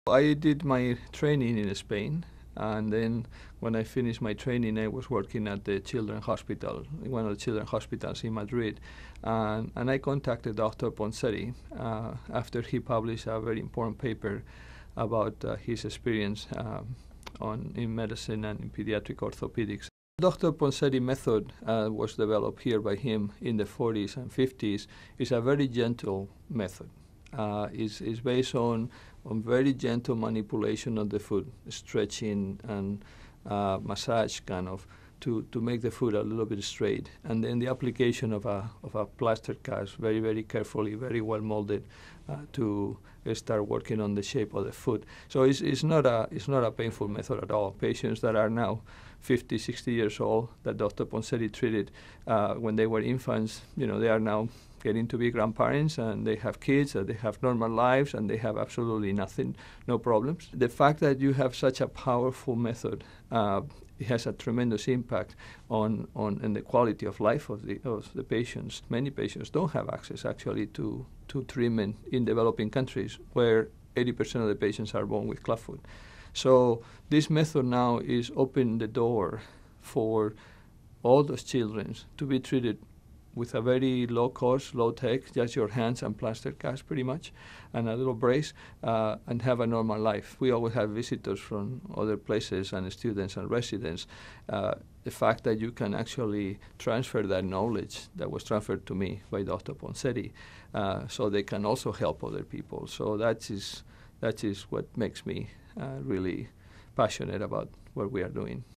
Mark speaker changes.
Speaker 1: I did my training in Spain, and then when I finished my training, I was working at the children's hospital, one of the children's hospitals in Madrid, and I contacted Dr. Ponseti after he published a very important paper about his experience in medicine and in pediatric orthopedics. Dr. Ponseti method was developed here by him in the 40s and 50s. It's a very gentle method. Is based on very gentle manipulation of the foot, stretching and massage kind of to make the foot a little bit straight, and then the application of a plaster cast very, very carefully, very well molded to start working on the shape of the foot. So it's not a painful method at all. Patients that are now 50, 60 years old that Dr. Ponseti treated when they were infants, they are now getting to be grandparents, and they have kids, and they have normal lives, and they have absolutely nothing, no problems. The fact that you have such a powerful method, it has a tremendous impact on the quality of life of the patients. Many patients don't have access actually to treatment in developing countries where 80% of the patients are born with clubfoot. So this method now is opening the door for all those children to be treated with a very low cost, low tech, just your hands and plaster cast pretty much, and a little brace, and have a normal life. We always have visitors from other places and students and residents. The fact that you can actually transfer that knowledge that was transferred to me by Dr. Ponseti, so they can also help other people. So that is what makes me really passionate about what we are doing.